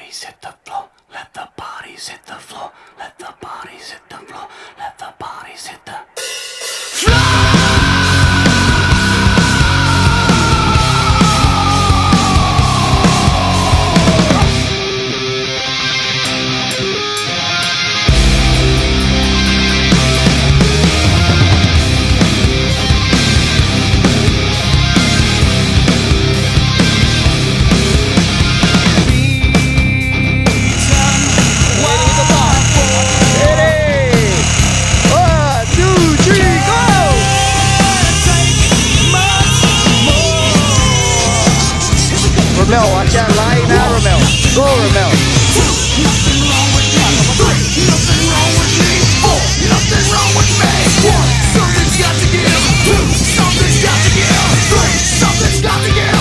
bodies hit the floor. Let the bodies hit the floor. Let the bodies hit the floor. Let the bodies hit the Ramel, watch that line now, Ramel. Go, Ramel. Nothing wrong with me. 3, nothing wrong with me. 4, nothing wrong with me. 1, something's got to give. 2, something's got to give. 3, something's got to give.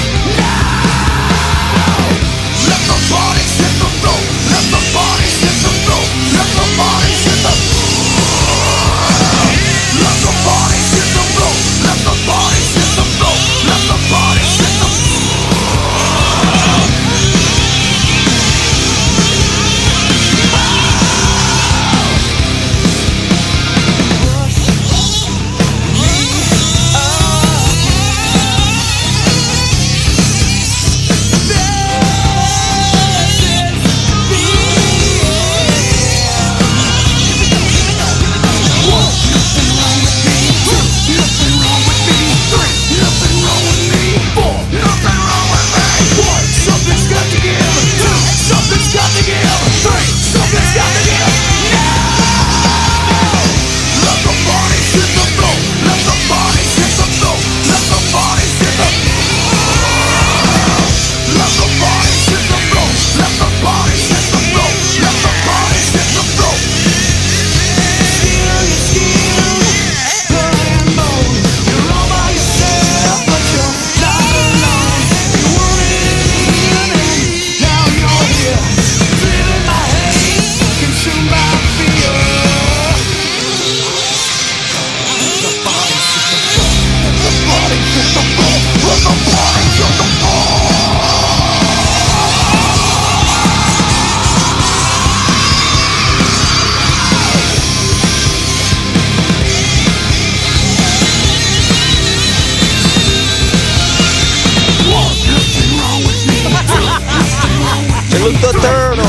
Now, let the bodies hit the floor. Let the bodies hit the floor. Let the bodies hit the floor. Let the bodies hit the floor. Let the bodies hit the floor. Let the bodies hit the floor. Look the turtle.